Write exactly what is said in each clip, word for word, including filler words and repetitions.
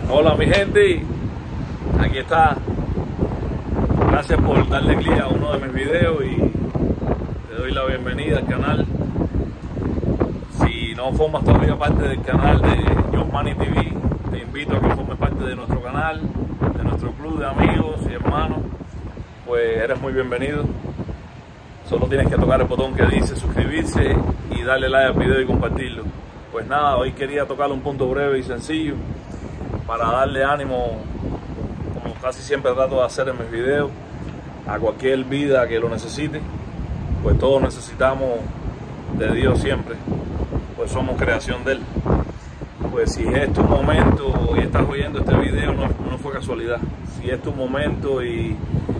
Hola mi gente, aquí está. Gracias por darle clic a uno de mis videos y te doy la bienvenida al canal. Si no formas todavía parte del canal de Josmani T V, te invito a que formes parte de nuestro canal, de nuestro club de amigos y hermanos. Pues eres muy bienvenido. Solo tienes que tocar el botón que dice suscribirse y darle like al video y compartirlo. Pues nada, hoy quería tocar un punto breve y sencillo para darle ánimo, como casi siempre trato de hacer en mis videos, a cualquier vida que lo necesite. Pues todos necesitamos de Dios siempre, pues somos creación de Él. Pues si es tu momento y estás oyendo este video, no, no fue casualidad. Si es tu momento y,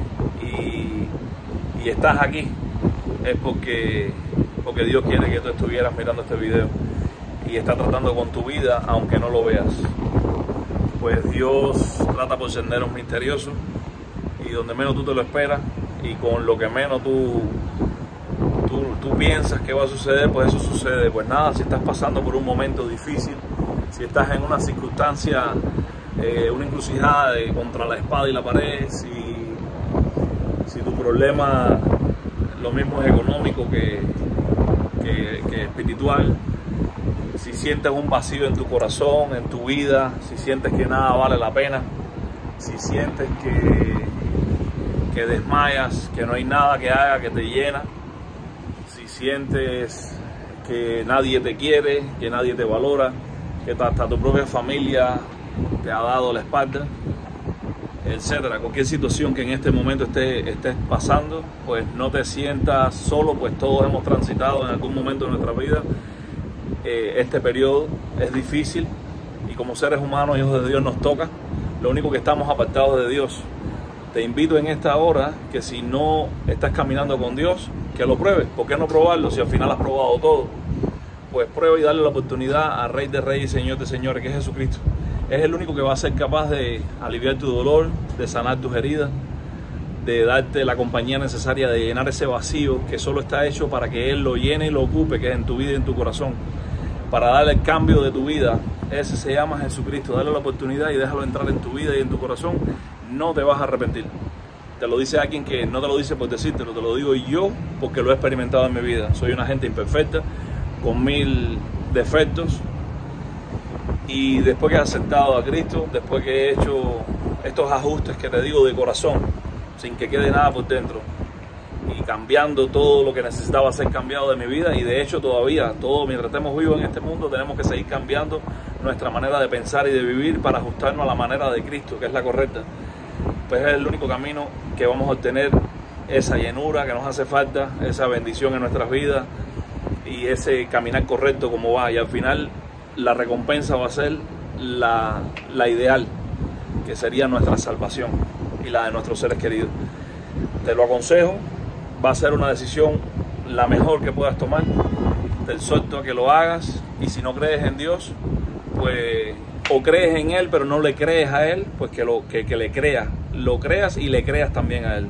y, y estás aquí, es porque, porque Dios quiere que tú estuvieras mirando este video y está tratando con tu vida aunque no lo veas. Pues Dios trata por senderos misteriosos y donde menos tú te lo esperas y con lo que menos tú, tú, tú piensas que va a suceder, pues eso sucede. Pues nada, si estás pasando por un momento difícil, si estás en una circunstancia, eh, una encrucijada de, contra la espada y la pared, si, si tu problema lo mismo es económico que, que, que espiritual, si sientes un vacío en tu corazón, en tu vida, si sientes que nada vale la pena, si sientes que, que desmayas, que no hay nada que haga que te llena, si sientes que nadie te quiere, que nadie te valora, que hasta tu propia familia te ha dado la espalda, etcétera. Cualquier situación que en este momento esté, estés pasando, pues no te sientas solo, pues todos hemos transitado en algún momento de nuestra vida eh, este periodo. Es difícil y como seres humanos, hijos de Dios, nos toca. Lo único que estamos apartados de Dios. Te invito en esta hora que si no estás caminando con Dios, que lo pruebes. ¿Por qué no probarlo si al final has probado todo? Pues prueba y dale la oportunidad a Rey de Reyes y Señor de Señores, que es Jesucristo. Es el único que va a ser capaz de aliviar tu dolor, de sanar tus heridas, de darte la compañía necesaria, de llenar ese vacío que solo está hecho para que Él lo llene y lo ocupe, que es en tu vida y en tu corazón, para darle el cambio de tu vida. Ese se llama Jesucristo. Dale la oportunidad y déjalo entrar en tu vida y en tu corazón. No te vas a arrepentir. Te lo dice alguien que no te lo dice por decírtelo, te lo digo yo porque lo he experimentado en mi vida. Soy una gente imperfecta, con mil defectos. Y después que he aceptado a Cristo, después que he hecho estos ajustes que te digo de corazón, sin que quede nada por dentro, y cambiando todo lo que necesitaba ser cambiado de mi vida, y de hecho todavía, todo mientras estemos vivos en este mundo, tenemos que seguir cambiando nuestra manera de pensar y de vivir para ajustarnos a la manera de Cristo, que es la correcta. Pues es el único camino que vamos a obtener esa llenura que nos hace falta, esa bendición en nuestras vidas y ese caminar correcto como va, y al final la recompensa va a ser la, la ideal, que sería nuestra salvación y la de nuestros seres queridos. Te lo aconsejo, va a ser una decisión la mejor que puedas tomar. Te exhorto a que lo hagas, y si no crees en Dios, pues o crees en Él pero no le crees a Él, pues que, lo, que, que le creas, lo creas y le creas también a Él.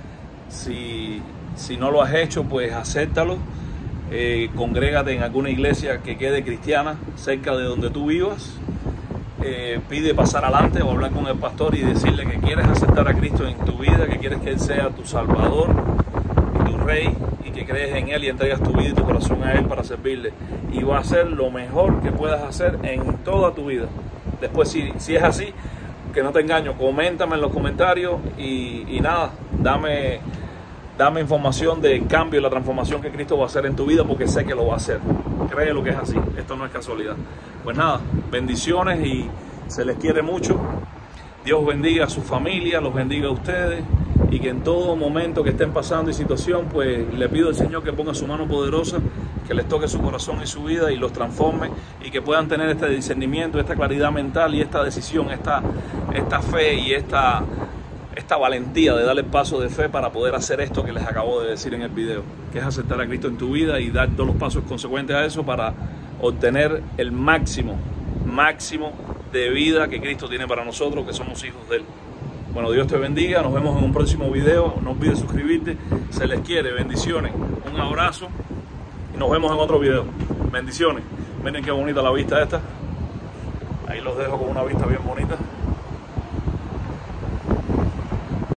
Si, si no lo has hecho, pues acéptalo. Eh, congrégate en alguna iglesia que quede cristiana cerca de donde tú vivas. Eh, pide pasar adelante o hablar con el pastor y decirle que quieres aceptar a Cristo en tu vida, que quieres que Él sea tu Salvador y tu Rey, y que crees en Él y entregas tu vida y tu corazón a Él para servirle, y va a ser lo mejor que puedas hacer en toda tu vida. Después, si, si es así, que no te engaño, coméntame en los comentarios y, y nada, dame Dame información del cambio y la transformación que Cristo va a hacer en tu vida, porque sé que lo va a hacer. Cree lo que es así, esto no es casualidad. Pues nada, bendiciones y se les quiere mucho. Dios bendiga a su familia, los bendiga a ustedes, y que en todo momento que estén pasando y situación, pues le pido al Señor que ponga su mano poderosa, que les toque su corazón y su vida y los transforme, y que puedan tener este discernimiento, esta claridad mental y esta decisión, esta, esta fe y esta... esta valentía de darle el paso de fe para poder hacer esto que les acabo de decir en el video, que es aceptar a Cristo en tu vida y dar todos los pasos consecuentes a eso para obtener el máximo, máximo de vida que Cristo tiene para nosotros, que somos hijos de Él. Bueno, Dios te bendiga, nos vemos en un próximo video, no olvides suscribirte, se les quiere, bendiciones, un abrazo y nos vemos en otro video. Bendiciones, miren qué bonita la vista esta. Ahí los dejo con una vista bien bonita.